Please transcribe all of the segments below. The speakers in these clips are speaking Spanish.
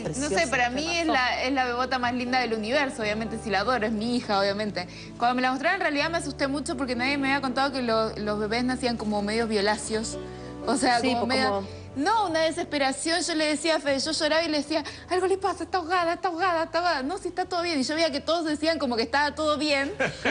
preciosa. No sé, para mí es la bebota más linda del universo, obviamente, si la adoro, es mi hija, obviamente. Cuando me la mostraron, en realidad me asusté mucho porque nadie me había contado que los bebés nacían como medios violáceos. O sea, Sí, como pues medio... como... No, una desesperación. Yo le decía a Fede, yo lloraba y le decía, algo le pasa, está ahogada, está ahogada, está ahogada. No, si está todo bien. Y yo veía que todos decían como que estaba todo bien. Y yo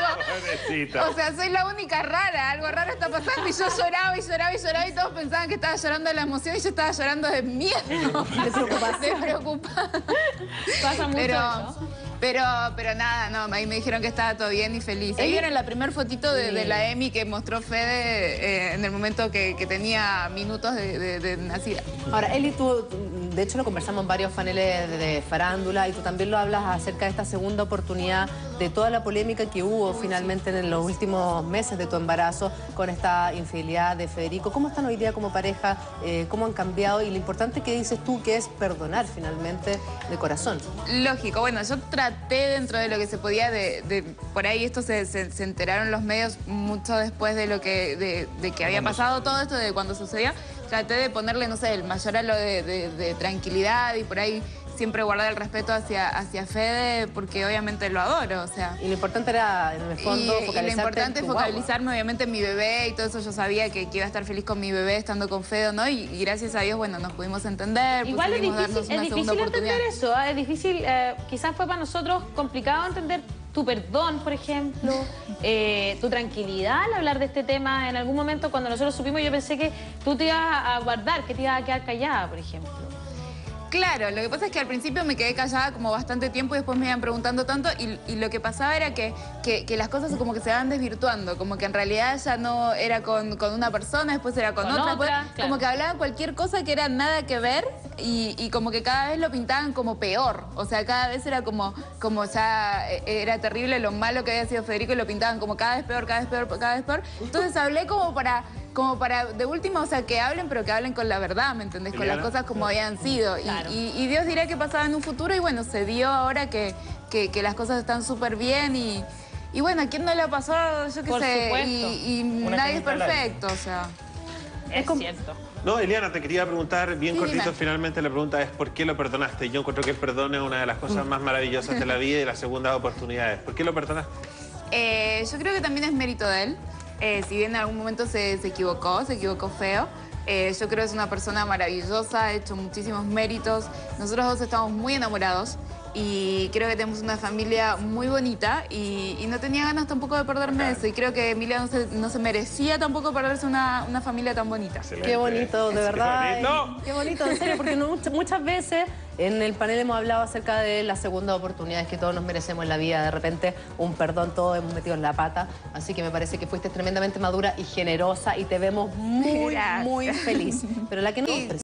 digo, o sea, soy la única rara, algo raro está pasando. Y yo lloraba y lloraba y lloraba y todos pensaban que estaba llorando de la emoción y yo estaba llorando de miedo. De preocupación. De preocupada. Pasa mucho eso. Pero nada, no, ahí me dijeron que estaba todo bien y feliz. Ahí vieron la primera fotito de la Emi que mostró Fede en el momento que tenía minutos de nacida. Ahora, Eli, tú, de hecho lo conversamos en varios paneles de farándula y tú también lo hablas acerca de esta segunda oportunidad, de toda la polémica que hubo finalmente en los últimos meses de tu embarazo con esta infidelidad de Federico. ¿Cómo están hoy día como pareja? ¿Cómo han cambiado? Y lo importante que dices tú que es perdonar finalmente de corazón. Lógico, bueno, yo traté dentro de lo que se podía por ahí esto se enteraron los medios mucho después de lo que que había pasado todo esto, de cuando sucedió. Traté de ponerle, no sé, el mayor halo de tranquilidad y por ahí siempre guardar el respeto hacia Fede, porque obviamente lo adoro, o sea. Y lo importante era, en el fondo, focalizarte y lo importante en es tu focalizarme, obviamente, en mi bebé y todo eso. Yo sabía que iba a estar feliz con mi bebé estando con Fede, ¿no? Y gracias a Dios, bueno, nos pudimos entender. Igual es difícil oportunidad. entender eso, ¿eh? Es difícil, quizás fue para nosotros complicado entender tu perdón, por ejemplo, tu tranquilidad al hablar de este tema. En algún momento, cuando nosotros supimos, yo pensé que tú te ibas a guardar, que te ibas a quedar callada, por ejemplo. Claro, lo que pasa es que al principio me quedé callada como bastante tiempo y después me iban preguntando tanto y lo que pasaba era que las cosas como que se van desvirtuando, como que en realidad ya no era con una persona, después era con otra, claro. Como que hablaban cualquier cosa que era nada que ver y como que cada vez lo pintaban como peor, o sea, cada vez era como ya era terrible lo malo que había sido Federico y lo pintaban como cada vez peor, cada vez peor, cada vez peor. Entonces hablé como para de última, o sea, que hablen, pero que hablen con la verdad, ¿me entendés? Con las cosas como habían sido. Claro. Y Dios dirá qué pasaba en un futuro y bueno, se dio ahora que las cosas están súper bien y bueno, ¿a quién no le ha pasado? Yo qué Por sé, supuesto. y nadie es perfecto, o sea. Es cierto. No, Eliana, te quería preguntar bien cortito, dime. finalmente la pregunta es ¿por qué lo perdonaste? Yo encuentro que el perdón es una de las cosas más maravillosas de la vida y las segundas oportunidades. ¿Por qué lo perdonaste? Yo creo que también es mérito de él. Si bien en algún momento se equivocó feo, yo creo que es una persona maravillosa, ha hecho muchísimos méritos. Nosotros dos estamos muy enamorados y creo que tenemos una familia muy bonita y no tenía ganas tampoco de perderme eso. Y creo que Emilia no se merecía tampoco perderse una familia tan bonita. Excelente. Qué bonito, de verdad. Qué bonito. Qué bonito, en serio, porque muchas veces en el panel hemos hablado acerca de las segundas oportunidades que todos nos merecemos en la vida. De repente, un perdón, todos hemos metido en la pata. Así que me parece que fuiste tremendamente madura y generosa y te vemos muy, Gracias. muy feliz. Pero la que no...